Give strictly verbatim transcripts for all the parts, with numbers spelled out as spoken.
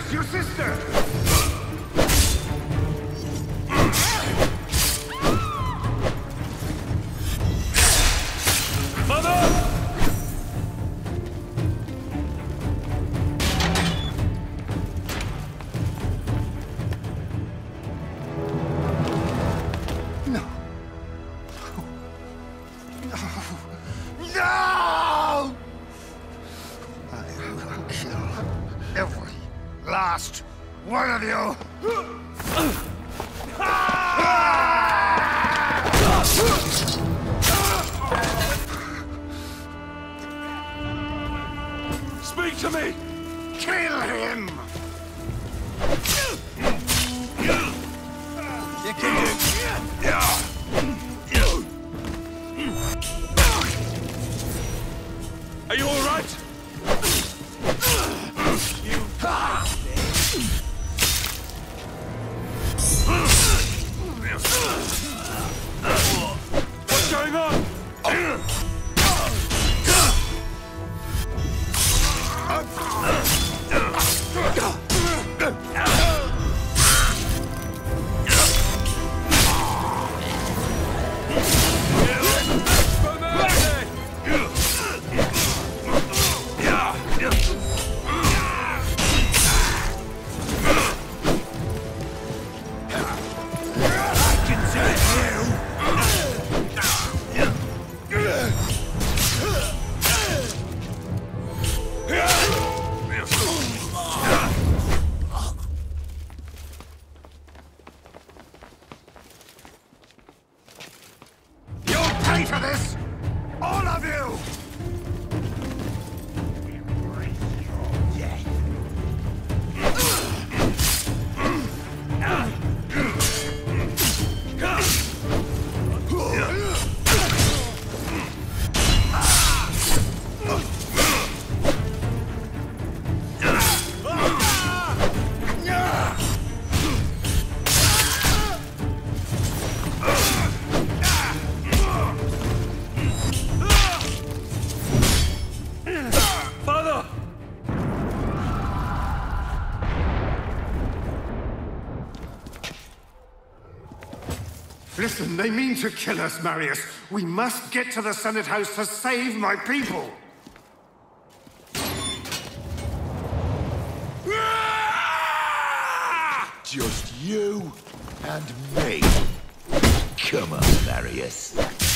Marius, your sister! One of you! Speak to me! Kill him! You can do it! Are you all right? You What's going on? For this, all of you! Listen, they mean to kill us, Marius. We must get to the Senate House to save my people. Just you and me. Come on, Marius.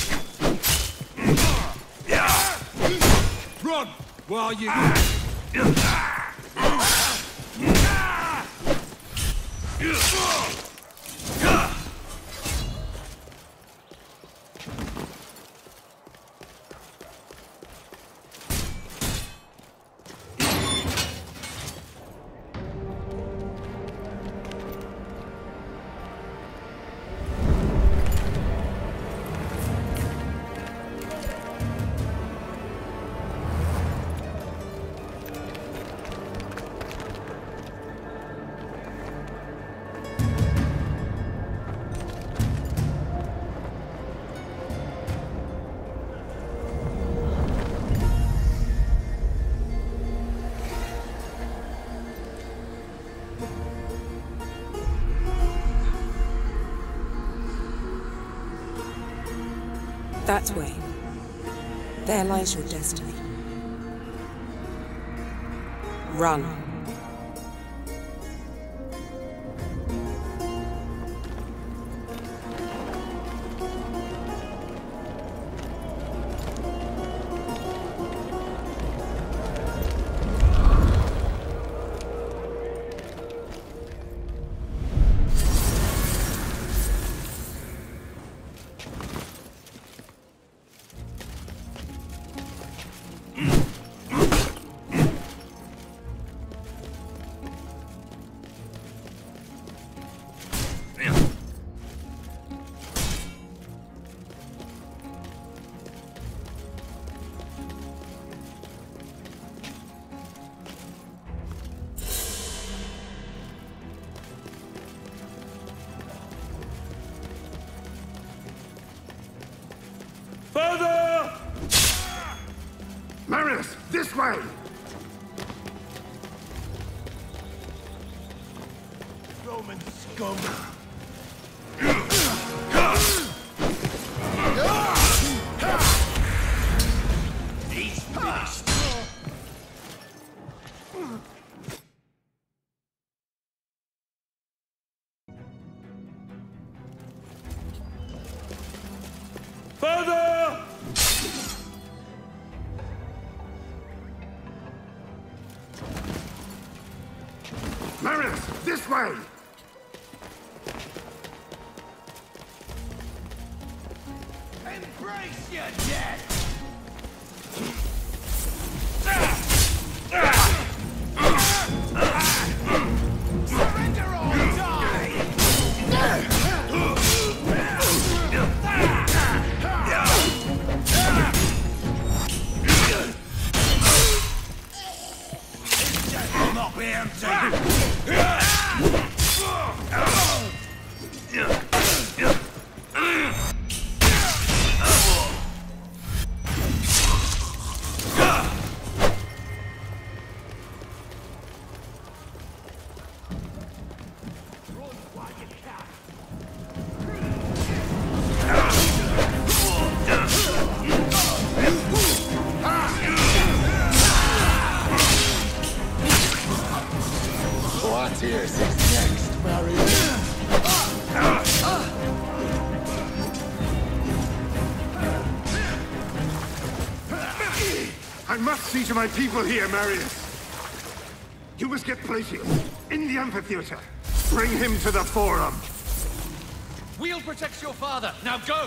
Run while you... That way. There lies your destiny. Run. Further! Marius, this way! Roman scum! He's finished! Further! Marius, this way! Embrace your death! Surrender or die! This will not be empty! Quartiers is next, Marius. I must see to my people here, Marius. You must get Plautius in the amphitheater. Bring him to the forum. We'll protect your father. Now go!